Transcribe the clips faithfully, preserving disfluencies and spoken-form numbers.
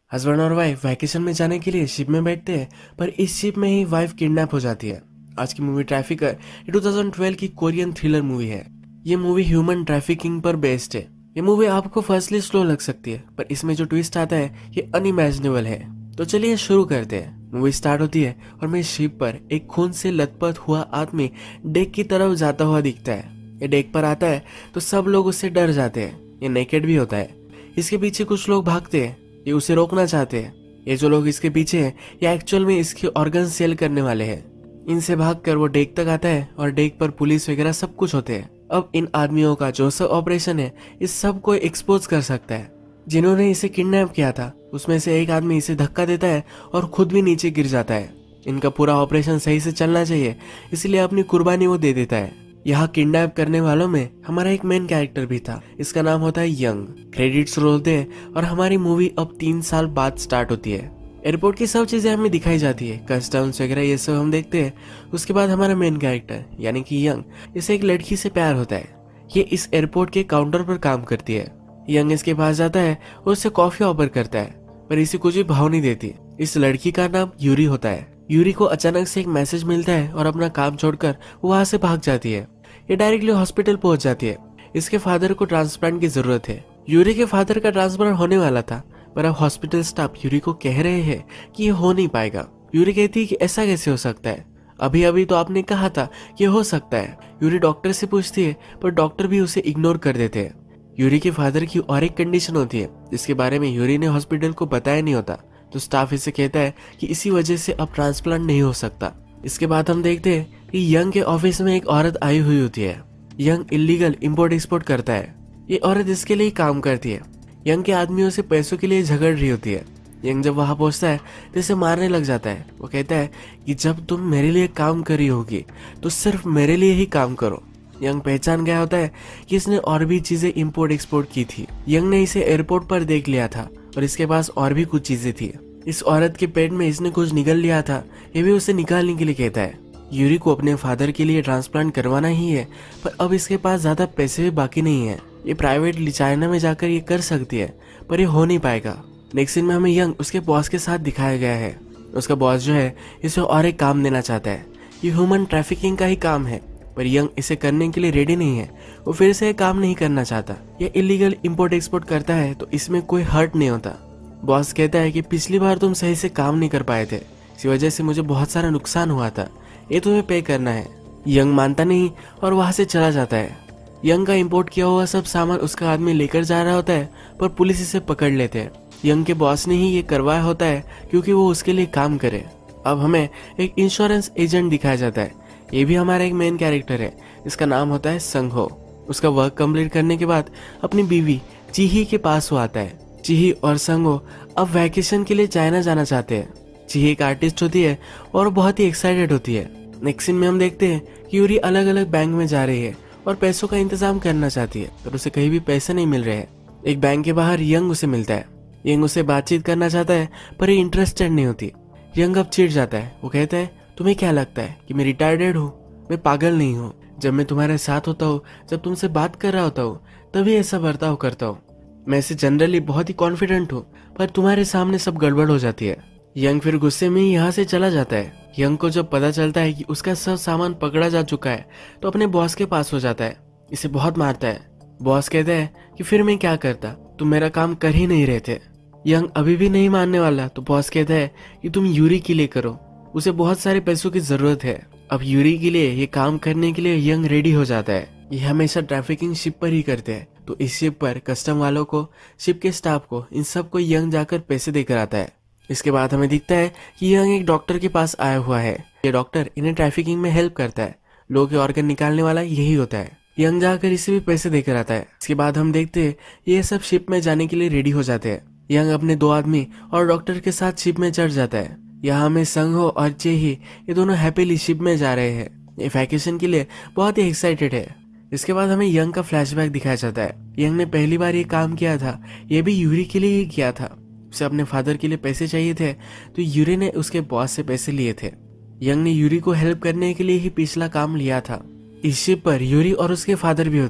Husband और wife vacation में जाने के लिए शिप में बैठते हैं, पर इस शिप में ही वाइफ किडनैप हो जाती है। आज की मूवी ट्रैफिकर ये दो हज़ार बारह की कोरियन थ्रिलर मूवी है। ये मूवी ह्यूमन ट्रैफिकिंग पर बेस्ड है। ये मूवी आपको फर्स्टली स्लो लग सकती है, पर इसमें जो ट्विस्ट आता है ये अनइमेजिनेबल है। तो चलिए शुरू करते हैं। मूवी स्टार्ट होती है और मैं शिप पर एक खून से लथपथ हुआ आदमी डेक की तरफ जाता हुआ दिखता है। ये डेक पर आता है तो सब लोग उससे डर जाते हैं। ये नेकेड भी होता है। इसके पीछे कुछ लोग भागते हैं, ये उसे रोकना चाहते हैं। ये जो लोग इसके पीछे हैं ये एक्चुअल में इसके ऑर्गन सेल करने वाले हैं। इनसे भागकर वो डेक तक आता है और डेक पर पुलिस वगैरह सब कुछ होते हैं। अब इन आदमियों का जो सब ऑपरेशन है इस सब को एक्सपोज कर सकता है। जिन्होंने इसे किडनैप किया था उसमें से एक आदमी इसे धक्का देता है और खुद भी नीचे गिर जाता है। इनका पूरा ऑपरेशन सही से चलना चाहिए, इसलिए अपनी कुर्बानी वो दे देता है। यहाँ किडनैप करने वालों में हमारा एक मेन कैरेक्टर भी था। इसका नाम होता है यंग। क्रेडिट्स रोल होते हैं और हमारी मूवी अब तीन साल बाद स्टार्ट होती है। एयरपोर्ट की सब चीजें हमें दिखाई जाती है, कस्टम्स वगैरह ये सब हम देखते हैं। उसके बाद हमारा मेन कैरेक्टर यानी कि यंग, इसे एक लड़की से प्यार होता है। ये इस एयरपोर्ट के काउंटर पर काम करती है। यंग इसके पास जाता है और उससे कॉफी ऑफर करता है, पर इसे कुछ भी भाव नहीं देती। इस लड़की का नाम यूरी होता है। यूरी को अचानक से एक मैसेज मिलता है और अपना काम छोड़कर वो वहां से भाग जाती है। ये डायरेक्टली हॉस्पिटल पहुंच जाती है। इसके फादर को ट्रांसप्लांट की जरूरत है। यूरी के फादर का ट्रांसप्लांट होने वाला था, पर अब हॉस्पिटल स्टाफ यूरी को कह रहे हैं कि ये हो नहीं पाएगा। यूरी कहती है कि ऐसा कैसे हो सकता है, अभी अभी तो आपने कहा था कि हो सकता है। यूरी डॉक्टर से पूछती है, पर डॉक्टर भी उसे इग्नोर कर देते हैं। यूरी के फादर की और एक कंडीशन होती है जिसके बारे में यूरी ने हॉस्पिटल को बताया नहीं होता, तो स्टाफ इसे कहता है कि इसी वजह से अब ट्रांसप्लांट नहीं हो सकता। इसके बाद हम देखते हैं कि यंग के ऑफिस में एक औरत आई हुई होती है। यंग इलीगल इंपोर्ट एक्सपोर्ट करता है। ये औरत इसके लिए काम करती है। यंग के आदमियों से पैसों के लिए झगड़ रही होती है। यंग जब वहां पहुंचता है तो इसे मारने लग जाता है। वो कहता है कि जब तुम मेरे लिए काम कर रही होगी तो सिर्फ मेरे लिए ही काम करो। यंग पहचान गया होता है कि इसने और भी चीजें इंपोर्ट एक्सपोर्ट की थी। यंग ने इसे एयरपोर्ट पर देख लिया था और इसके पास और भी कुछ चीजें थी। इस औरत के पेट में इसने कुछ निकल लिया था, ये भी उसे निकालने के लिए कहता है। यूरी को अपने फादर के लिए ट्रांसप्लांट करवाना ही है, पर अब इसके पास ज्यादा पैसे भी बाकी नहीं है। ये प्राइवेट चाइना में जाकर ये कर सकती है, पर ये हो नहीं पाएगा। नेक्स्ट सीन में हमें यंग उसके बॉस के साथ दिखाया गया है। उसका बॉस जो है इसे और एक काम देना चाहता है। ये ह्यूमन ट्रैफिकिंग का ही काम है, पर यंग इसे करने के लिए रेडी नहीं है। वो फिर से काम नहीं करना चाहता। ये इलीगल इंपोर्ट एक्सपोर्ट करता है तो इसमें कोई हर्ट नहीं होता। बॉस कहता है कि पिछली बार तुम सही से काम नहीं कर पाए थे, इसी वजह से मुझे बहुत सारा नुकसान हुआ था, ये तुम्हें पे करना है। यंग मानता नहीं और वहां से चला जाता है। यंग का इंपोर्ट किया हुआ सब सामान उसका आदमी लेकर जा रहा होता है, पर पुलिस इसे पकड़ लेते हैं। यंग के बॉस ने ही ये करवाया होता है क्योंकि वो उसके लिए काम करे। अब हमें एक इंश्योरेंस एजेंट दिखाया जाता है। ये भी हमारा एक मेन कैरेक्टर है। इसका नाम होता है संघो। उसका वर्क कंप्लीट करने के बाद अपनी बीवी चिही के पास वो आता है। चिही और संगो अब वैकेशन के लिए चाइना जाना चाहते हैं। चिही एक आर्टिस्ट होती है और बहुत ही एक्साइटेड होती है। नेक्स्ट सीन में हम देखते हैं कि यूरी अलग अलग बैंक में जा रही है और पैसों का इंतजाम करना चाहती है, पर उसे कहीं भी पैसे नहीं मिल रहे हैं। एक बैंक के बाहर यंग उसे मिलता है। यंग उसे बातचीत करना चाहता है, पर ये इंटरेस्टेड नहीं होती। यंग अब चिढ़ जाता है। वो कहता है, तुम्हें क्या लगता है कि मैं रिटायर्ड हूँ? मैं पागल नहीं हूँ। जब मैं तुम्हारे साथ होता हूँ, जब तुमसे बात कर रहा होता हूँ, तभी ऐसा बर्ताव करता हूँ। मैं इसे जनरली बहुत ही कॉन्फिडेंट हूँ, पर तुम्हारे सामने सब गड़बड़ हो जाती है। यंग फिर गुस्से में ही यहाँ से चला जाता है। यंग को जब पता चलता है कि उसका सब सामान पकड़ा जा चुका है तो अपने बॉस के पास हो जाता है। इसे बहुत मारता है। बॉस कहता है कि फिर मैं क्या करता, तुम मेरा काम कर ही नहीं रहे थे। यंग अभी भी नहीं मानने वाला, तो बॉस कहता है कि तुम यूरी के लिए करो, उसे बहुत सारे पैसों की जरूरत है। अब यूरी के लिए ये काम करने के लिए यंग रेडी हो जाता है। ये हमेशा ट्रैफिकिंग शिप पर ही करते हैं, तो इस शिप पर कस्टम वालों को, शिप के स्टाफ को, इन सबको यंग जाकर पैसे देकर आता है। इसके बाद हमें दिखता है कि यंग एक डॉक्टर के पास आया हुआ है। ये डॉक्टर इन्हें ट्रैफिकिंग में हेल्प करता है। लोगों के ऑर्गन निकालने वाला यही होता है। यंग जाकर इसे भी पैसे देकर आता है। इसके बाद हम देखते हैं ये सब शिप में जाने के लिए रेडी हो जाते हैं। यंग अपने दो आदमी और डॉक्टर के साथ शिप में चढ़ जाता है। यहाँ हमें संघो और चेही ये दोनों हैप्पीली शिप में जा रहे हैं। ये वैकेशन के लिए बहुत ही एक्साइटेड है। इसके बाद हमें यंग का फ्लैशबैक दिखाया जाता है। यंग ने पहली बार ये काम किया था, ये भी यूरी के लिए ही किया था। उसे अपने फादर के लिए पैसे चाहिए थे, तो यूरी ने उसके बॉस से पैसे लिए थे। यंग ने यूरी को हेल्प करने के लिए ही पिछला काम लिया था। इस शिप पर यूरी और उसके फादर भी होते हैं।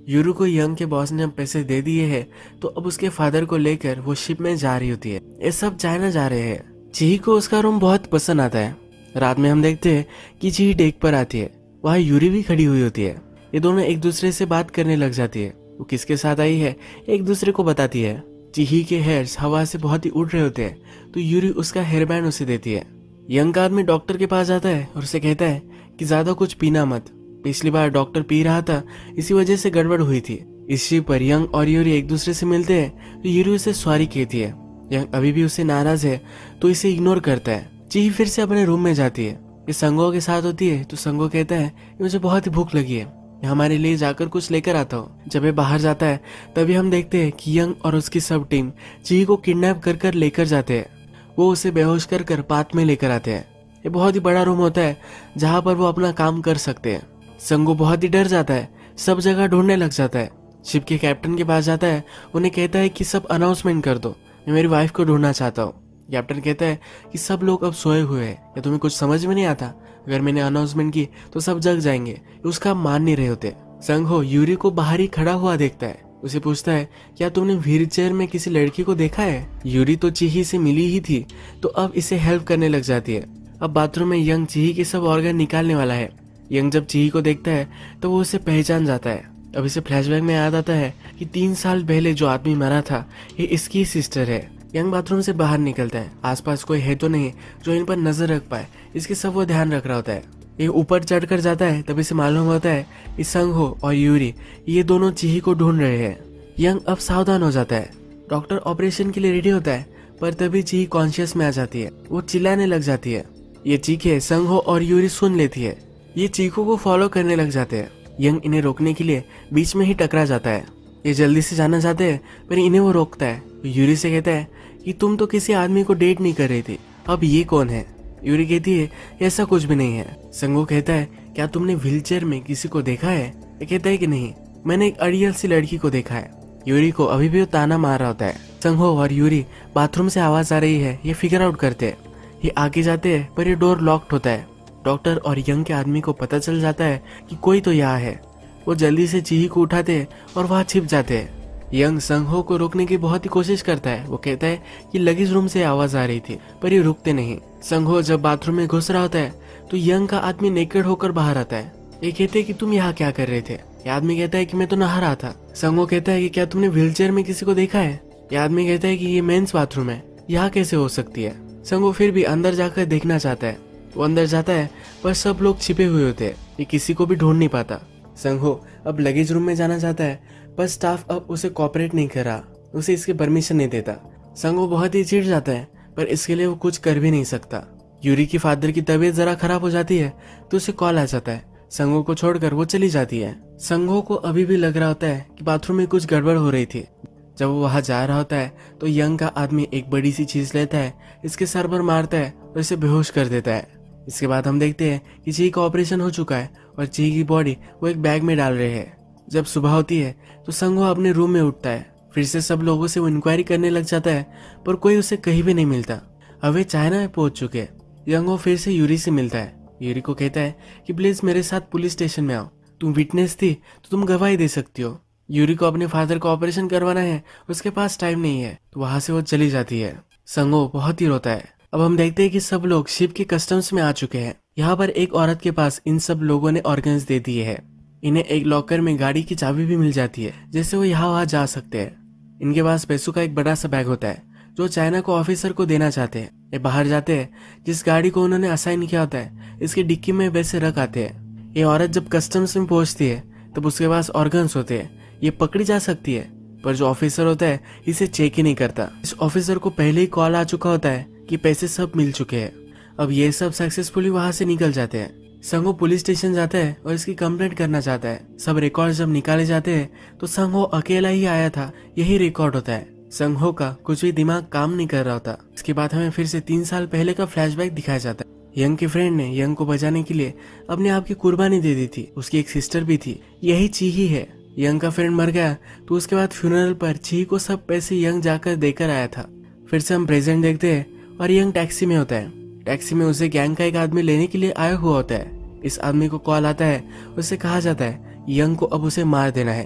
यूरू को यंग के बॉस ने अब पैसे दे दिए हैं, तो अब उसके फादर को लेकर वो शिप में जा रही होती है। ये सब चाइना जा रहे हैं। चिही को उसका रूम बहुत पसंद आता है। रात में हम देखते हैं कि चिही डेक पर आती है, वहाँ यूरी भी खड़ी हुई होती है। ये दोनों एक दूसरे से बात करने लग जाती है। वो किसके साथ आई है एक दूसरे को बताती है। चिही के हेयर्स हवा से बहुत ही उड़ रहे होते हैं, तो यूरी उसका हेयर बैंड उसे देती है। यंग का आदमी डॉक्टर के पास जाता है और उसे कहता है कि ज्यादा कुछ पीना मत, पिछली बार डॉक्टर पी रहा था, इसी वजह से गड़बड़ हुई थी। इस शिप पर यंग और यूरी एक दूसरे से मिलते हैं, तो यूरी उसे सॉरी कहती है। यंग अभी भी उससे नाराज है, तो इसे इग्नोर करता है। चिही फिर से अपने रूम में जाती है। ये संगो के साथ होती है, तो संगो कहता है कि मुझे बहुत ही भूख लगी है, हमारे लिए जाकर कुछ लेकर आता हूँ। जब ये बाहर जाता है तभी हम देखते हैं कि यंग और उसकी सब टीम चिही को किडनैप कर कर लेकर जाते हैं। वो उसे बेहोश कर कर पाथ में लेकर आते हैं। ये बहुत ही बड़ा रूम होता है जहाँ पर वो अपना काम कर सकते हैं। संगो बहुत ही डर जाता है, सब जगह ढूंढने लग जाता है। शिप के कैप्टन के पास जाता है, उन्हें कहता है कि सब अनाउंसमेंट कर दो, मैं मेरी वाइफ को ढूंढना चाहता हूँ। कैप्टन कहता है कि सब लोग अब सोए हुए हैं, या तुम्हें कुछ समझ में नहीं आता, अगर मैंने अनाउंसमेंट की तो सब जग जाएंगे। उसका मान नहीं रहे होते। संगो यूरी को बाहर ही खड़ा हुआ देखता है, उसे पूछता है क्या तुमने व्हील चेयर में किसी लड़की को देखा है। यूरी तो चिही से मिली ही थी, तो अब इसे हेल्प करने लग जाती है। अब बाथरूम में यंग चिही के सब ऑर्गन निकालने वाला है। यंग जब चिही को देखता है तो वो उसे पहचान जाता है। अब इसे फ्लैशबैक में याद आता है कि तीन साल पहले जो आदमी मरा था ये इसकी सिस्टर है। यंग बाथरूम से बाहर निकलता है, आसपास कोई है तो नहीं जो इन पर नजर रख पाए, इसके सब वो ध्यान रख रहा होता है। ये ऊपर चढ़कर जाता है, तभी से मालूम होता है कि संगहो और यूरी ये दोनों चिही को ढूंढ रहे हैं। यंग अब सावधान हो जाता है। डॉक्टर ऑपरेशन के लिए रेडी होता है, पर तभी चिही कॉन्शियस में आ जाती है। वो चिल्लाने लग जाती है। ये चीखे संगहो और यूरी सुन लेती है। ये चीखों को फॉलो करने लग जाते हैं। यंग इन्हें रोकने के लिए बीच में ही टकरा जाता है। ये जल्दी से जाना चाहते हैं, पर इन्हें वो रोकता है। यूरी से कहता है कि तुम तो किसी आदमी को डेट नहीं कर रही थी, अब ये कौन है। यूरी कहती है ऐसा कुछ भी नहीं है। संगो कहता है क्या तुमने व्हीलचेयर में किसी को देखा है। ये कहता है कि नहीं, मैंने एक अड़ियल सी लड़की को देखा है। यूरी को अभी भी वो ताना मार रहा होता है। संगो और यूरी बाथरूम से आवाज आ रही है ये फिगर आउट करते हैं। ये आगे जाते हैं, पर ये डोर लॉक्ड होता है। डॉक्टर और यंग के आदमी को पता चल जाता है कि कोई तो यहाँ है। वो जल्दी से चिही को उठाते हैं और वहाँ छिप जाते हैं। यंग संगहो को रोकने की बहुत ही कोशिश करता है। वो कहता है कि लगेज रूम से आवाज आ रही थी, पर ये रुकते नहीं। संगहो जब बाथरूम में घुस रहा होता है तो यंग का आदमी नेकेड होकर बाहर आता है। ये कहते हैं कि तुम यहाँ क्या कर रहे थे। ये आदमी कहता है कि मैं तो नहा रहा था। संगहो कहता है कि क्या तुमने व्हीलचेयर में किसी को देखा है। ये आदमी कहता है कि ये मेंस बाथरूम है, यहाँ कैसे हो सकती है। संगहो फिर भी अंदर जाकर देखना चाहता है। वो अंदर जाता है, पर सब लोग छिपे हुए होते हैं, ये किसी को भी ढूंढ नहीं पाता। संगहो अब लगेज रूम में जाना चाहता है, पर स्टाफ अब उसे कॉपरेट नहीं कर रहा, उसे इसकी परमिशन नहीं देता। संगहो बहुत ही चिढ़ जाता है, पर इसके लिए वो कुछ कर भी नहीं सकता। यूरी की फादर की तबीयत जरा खराब हो जाती है, तो उसे कॉल आ जाता है। संगहो को छोड़कर वो चली जाती है। संगहो को अभी भी लग रहा होता है कि बाथरूम में कुछ गड़बड़ हो रही थी। जब वो वहां जा रहा होता है तो यंग का आदमी एक बड़ी सी चीज लेता है, इसके सर पर मारता है और इसे बेहोश कर देता है। इसके बाद हम देखते हैं कि चिही का ऑपरेशन हो चुका है और चिही की बॉडी वो एक बैग में डाल रहे हैं। जब सुबह होती है तो संगहो अपने रूम में उठता है। फिर से सब लोगों से वो इंक्वायरी करने लग जाता है, पर कोई उसे कहीं भी नहीं मिलता। अब वे चाइना में पहुंच चुके हैं। यंगहो फिर से यूरी से मिलता है। यूरी को कहता है कि प्लीज मेरे साथ पुलिस स्टेशन में आओ, तुम विटनेस थी तो तुम गवाही दे सकती हो। यूरी को अपने फादर को ऑपरेशन करवाना है, उसके पास टाइम नहीं है, तो वहां से वो चली जाती है। संगहो बहुत ही रोता है। अब हम देखते हैं कि सब लोग शिप के कस्टम्स में आ चुके हैं। यहाँ पर एक औरत के पास इन सब लोगों ने ऑर्गन्स दे दिए हैं। इन्हें एक लॉकर में गाड़ी की चाबी भी मिल जाती है, जिससे वो यहाँ वहाँ जा सकते हैं। इनके पास पैसों का एक बड़ा सा बैग होता है जो चाइना को ऑफिसर को देना चाहते हैं। ये बाहर जाते हैं, जिस गाड़ी को उन्होंने असाइन किया होता है इसकी डिक्की में वैसे रख आते हैं। ये औरत जब कस्टम्स में पहुंचती है तब उसके पास ऑर्गन्स होते हैं, ये पकड़ी जा सकती है, पर जो ऑफिसर होता है इसे चेक ही नहीं करता। इस ऑफिसर को पहले ही कॉल आ चुका होता है कि पैसे सब मिल चुके हैं। अब ये सब सक्सेसफुली वहां से निकल जाते हैं। संगहो पुलिस स्टेशन जाता है और इसकी कंप्लेंट करना चाहता है। सब रिकॉर्ड जब निकाले जाते हैं तो संगहो अकेला ही आया था, यही रिकॉर्ड होता है। संगहो का कुछ भी दिमाग काम नहीं कर रहा होता। इसके बाद हमें फिर से तीन साल पहले का फ्लैशबैक दिखाया जाता है। यंग के फ्रेंड ने यंग को बचाने के लिए अपने आप की कुर्बानी दे दी थी। उसकी एक सिस्टर भी थी, यही चिही है। यंग का फ्रेंड मर गया तो उसके बाद फ्यूनरल पर चिही को सब पैसे यंग जाकर देकर आया था। फिर से हम प्रेजेंट देखते हैं और यंग टैक्सी में होता है। टैक्सी में उसे गैंग का एक आदमी लेने के लिए आया हुआ होता है। इस आदमी को कॉल आता है, उससे कहा जाता है यंग को अब उसे मार देना है।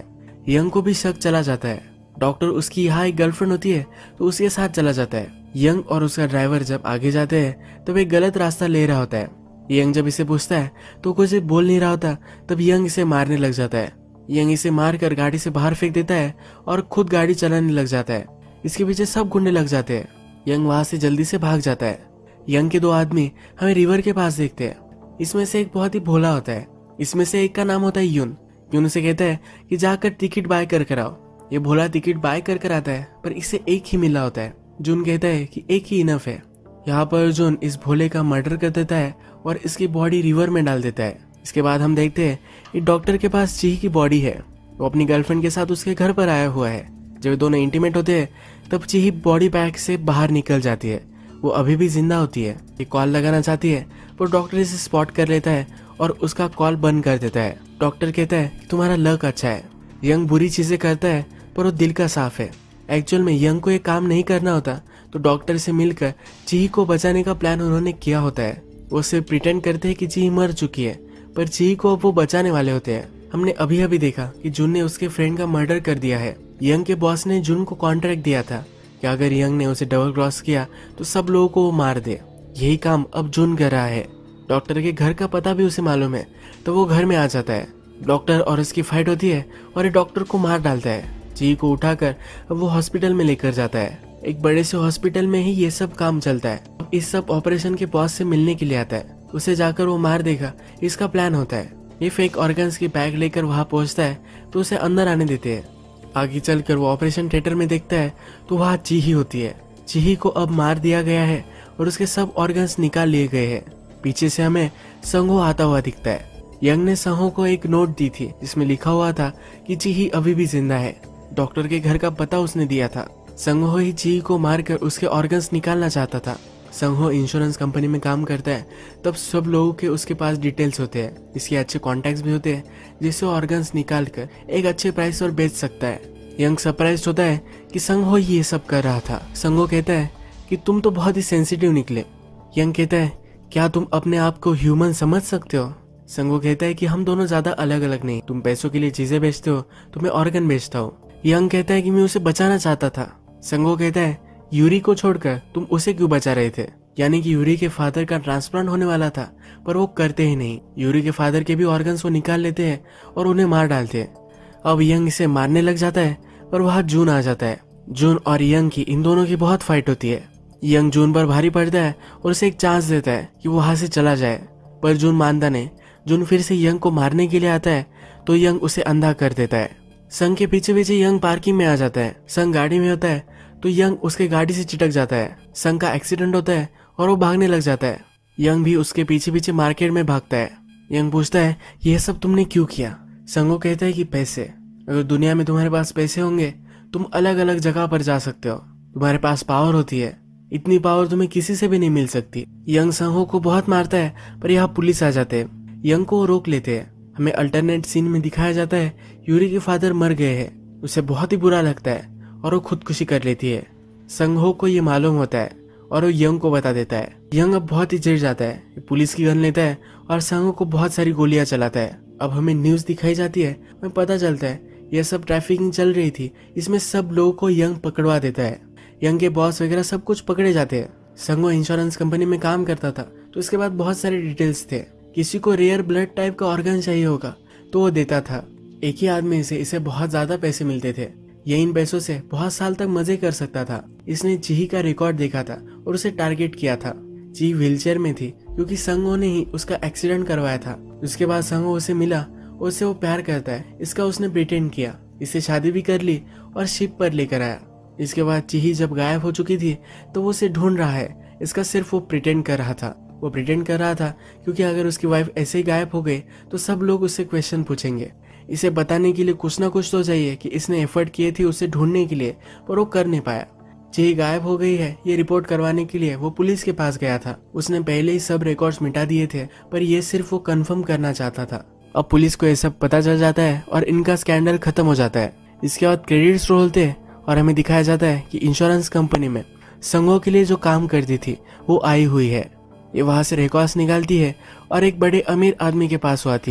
यंग को भी शक चला जाता है। डॉक्टर उसकी यहाँ एक गर्लफ्रेंड होती है तो उसके साथ चला जाता है। यंग और उसका ड्राइवर जब आगे जाते हैं तब एक गलत रास्ता ले रहा होता है। यंग जब इसे पूछता है तो कुछ बोल नहीं रहा होता, तब यंग इसे मारने लग जाता है। यंग इसे मारकर गाड़ी से बाहर फेंक देता है और खुद गाड़ी चलाने लग जाता है। इसके पीछे सब गुंडे लग जाते हैं। यंग वहां से जल्दी से भाग जाता है। यंग के दो आदमी हमें रिवर के पास देखते हैं। इसमें से एक बहुत ही भोला होता है। इसमें से एक का नाम होता है यून। यून उसे कहता है कि जाकर टिकट बाय कर कर आओ। ये भोला टिकट बाय कर कर आता है, पर इसे एक ही मिला होता है। जून कहता है कि एक ही इनफ है। यहाँ पर जून इस भोले का मर्डर कर देता है और इसकी बॉडी रिवर में डाल देता है। इसके बाद हम देखते हैं कि डॉक्टर के पास चीही की बॉडी है। वो अपनी गर्लफ्रेंड के साथ उसके घर पर आया हुआ है। जब दोनों इंटीमेट होते हैं तब चीही बॉडी बैग से बाहर निकल जाती है। वो अभी भी जिंदा होती है। ये कॉल लगाना चाहती है, पर डॉक्टर इसे स्पॉट कर लेता है और उसका कॉल बंद कर देता है। डॉक्टर कहता है कि तुम्हारा लक अच्छा है। यंग बुरी चीजें करता है पर वो दिल का साफ है। एक्चुअल में यंग को ये काम नहीं करना होता, तो डॉक्टर से मिलकर चीही को बचाने का प्लान उन्होंने किया होता है। वो सिर्फ प्रिटेंड करते हैं कि चीही मर चुकी है, पर चीही को अब वो बचाने वाले होते हैं। हमने अभी अभी देखा कि जून ने उसके फ्रेंड का मर्डर कर दिया है। यंग के बॉस ने जून को कॉन्ट्रैक्ट दिया था कि अगर यंग ने उसे डबल क्रॉस किया तो सब लोगों को वो मार दे। यही काम अब जून कर रहा है। डॉक्टर के घर का पता भी उसे मालूम है, तो वो घर में आ जाता है। डॉक्टर और उसकी फाइट होती है और ये डॉक्टर को मार डालता है। चीही को उठाकर अब वो हॉस्पिटल में लेकर जाता है। एक बड़े से हॉस्पिटल में ही ये सब काम चलता है। अब इस सब ऑपरेशन के बॉस से मिलने के लिए आता है। उसे जाकर वो मार देगा, इसका प्लान होता है। ये फेक ऑर्गन्स की बैग लेकर वहां पहुंचता है तो उसे अंदर आने देते हैं। आगे चलकर वो ऑपरेशन थिएटर में देखता है तो वहाँ चीही होती है। चीही को अब मार दिया गया है और उसके सब ऑर्गन्स निकाल लिए गए हैं। पीछे से हमें संगो आता हुआ दिखता है। यंग ने संगो को एक नोट दी थी जिसमें लिखा हुआ था कि चीही अभी भी जिंदा है। डॉक्टर के घर का पता उसने दिया था। संगो ही चीही को मारकर उसके ऑर्गन्स निकालना चाहता था। संगो इंश्योरेंस कंपनी में काम करता है, तब सब लोगों के उसके पास डिटेल्स होते हैं। इसके अच्छे कॉन्टैक्ट्स भी होते हैं जिससे ऑर्गन्स निकाल कर एक अच्छे प्राइस पर बेच सकता है। यंग सरप्राइज होता है कि संगो ही ये सब कर रहा था। संगो कहता है कि तुम तो बहुत ही सेंसिटिव निकले। यंग कहता है क्या तुम अपने आप को ह्यूमन समझ सकते हो? संगो कहता है कि हम दोनों ज्यादा अलग अलग नहीं। तुम पैसों के लिए चीजें बेचते हो, तो मैं ऑर्गन बेचता हूँ। यंग कहता है कि मैं उसे बचाना चाहता था। संगो कहता है यूरी को छोड़कर तुम उसे क्यों बचा रहे थे? यानी कि यूरी के फादर का ट्रांसप्लांट होने वाला था, पर वो करते ही नहीं। यूरी के फादर के भी ऑर्गन्स वो निकाल लेते हैं और उन्हें मार डालते हैं। अब यंग इसे मारने लग जाता है, पर वहां जून आ जाता है। जून और यंग की इन दोनों की बहुत फाइट होती है। यंग जून पर भारी पड़ता है और उसे एक चांस देता है कि वो वहां से चला जाए, पर जून मानता नहीं। जून फिर से यंग को मारने के लिए आता है तो यंग उसे अंधा कर देता है। संग के पीछे पीछे यंग पार्किंग में आ जाता है। संग गाड़ी में होता है तो यंग उसके गाड़ी से चिटक जाता है। संग का एक्सीडेंट होता है और वो भागने लग जाता है। यंग भी उसके पीछे पीछे मार्केट में भागता है। यंग पूछता है यह सब तुमने क्यों किया? संगो कहता है कि पैसे। अगर दुनिया में तुम्हारे पास पैसे होंगे तुम अलग अलग जगह पर जा सकते हो। तुम्हारे पास पावर होती है, इतनी पावर तुम्हें किसी से भी नहीं मिल सकती। यंग संगो को बहुत मारता है, पर यहाँ पुलिस आ जाते हैं। यंग को रोक लेते हैं। हमें अल्टरनेट सीन में दिखाया जाता है यूरी के फादर मर गए हैं। उसे बहुत ही बुरा लगता है और वो खुदकुशी कर लेती है। संगो को ये मालूम होता है और वो यंग को बता देता है। यंग अब बहुत ही चिढ़ जाता है, पुलिस की गन लेता है और संगो को बहुत सारी गोलियां चलाता है। अब हमें न्यूज दिखाई जाती है, हमें पता चलता है यह सब ट्रैफिकिंग चल रही थी। इसमें सब लोगों को यंग पकड़वा देता है। यंग के बॉस वगैरह सब कुछ पकड़े जाते हैं। संगो इंश्योरेंस कंपनी में काम करता था, तो इसके बाद बहुत सारे डिटेल्स थे। किसी को रेयर ब्लड टाइप का ऑर्गन चाहिए होगा तो वो देता था। एक ही आदमी से इसे बहुत ज्यादा पैसे मिलते थे। ये इन पैसों से बहुत साल तक मजे कर सकता था। इसने चीही का रिकॉर्ड देखा था और उसे टारगेट किया था। चीही व्हीलचेयर में थी क्योंकि संगो ने ही उसका एक्सीडेंट करवाया था। उसके बाद संगो उसे मिला और उससे वो प्यार करता है, इसका उसने प्रिटेंड किया। इससे शादी भी कर ली और शिप पर लेकर आया। इसके बाद चीही जब गायब हो चुकी थी तो वो उसे ढूंढ रहा है। इसका सिर्फ वो प्रिटेंड कर रहा था। वो प्रिटेंड कर रहा था क्योंकि अगर उसकी वाइफ ऐसे ही गायब हो गई तो सब लोग उससे क्वेश्चन पूछेंगे। इसे बताने के लिए कुछ ना कुछ तो चाहिए कि इसने एफर्ट किए थे उसे ढूंढने के लिए, पर वो कर नहीं पाया। चीही गायब हो गई है ये रिपोर्ट करवाने के लिए वो पुलिस के पास गया था। उसने पहले ही सब रिकॉर्ड्स मिटा दिए थे, पर ये सिर्फ वो कंफर्म करना चाहता था। अब पुलिस को ये सब पता चल जाता है और इनका स्कैंडल खत्म हो जाता है। इसके बाद क्रेडिट्स रोल होते हैं और हमें दिखाया जाता है कि इंश्योरेंस कंपनी में संगो के लिए जो काम करती थी वो आई हुई है। ये वहां से रिकॉर्ड्स निकालती है और एक बड़े अमीर आदमी के पास आती है।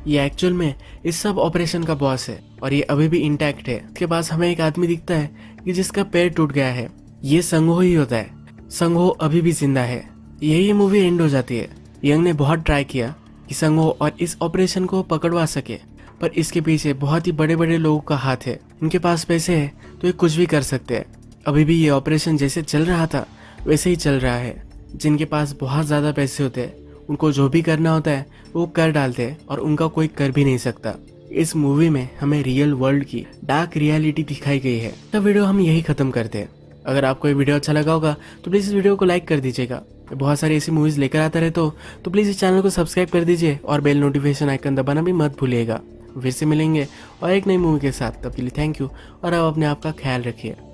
ये एक्चुअल में इस सब ऑपरेशन का बॉस है और ये अभी भी इंटैक्ट है। इसके पास हमें एक आदमी दिखता है कि जिसका पैर टूट गया है। ये संगहो ही होता है। संगहो अभी भी जिंदा है। यही मूवी एंड हो जाती है। यंग ने बहुत ट्राई किया कि संगहो और इस ऑपरेशन को पकड़वा सके, पर इसके पीछे बहुत ही बड़े बड़े लोगों का हाथ है। इनके पास पैसे है तो ये कुछ भी कर सकते हैं। अभी भी ये ऑपरेशन जैसे चल रहा था वैसे ही चल रहा है। जिनके पास बहुत ज्यादा पैसे होते हैं उनको जो भी करना होता है वो कर डालते हैं और उनका कोई कर भी नहीं सकता। इस मूवी में हमें रियल वर्ल्ड की डार्क रियलिटी दिखाई गई है। तो वीडियो हम यही खत्म करते हैं। अगर आपको ये वीडियो अच्छा लगा होगा तो प्लीज इस वीडियो को लाइक कर दीजिएगा। बहुत सारी ऐसी मूवीज लेकर आता रहे तो, तो प्लीज इस चैनल को सब्सक्राइब कर दीजिए और बेल नोटिफिकेशन आइकन दबाना भी मत भूलिएगा। फिर से मिलेंगे और एक नई मूवी के साथ। तब के लिए थैंक यू और आप अपने आप का ख्याल रखिए।